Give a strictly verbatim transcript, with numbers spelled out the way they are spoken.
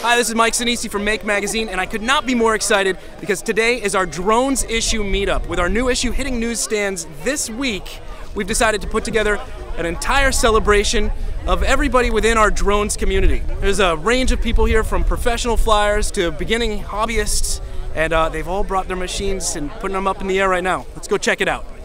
Hi, this is Mike Sinisi from Make Magazine, and I could not be more excited because today is our Drones issue meetup. With our new issue hitting newsstands this week, we've decided to put together an entire celebration of everybody within our drones community. There's a range of people here, from professional flyers to beginning hobbyists, and uh, they've all brought their machines and putting them up in the air right now. Let's go check it out.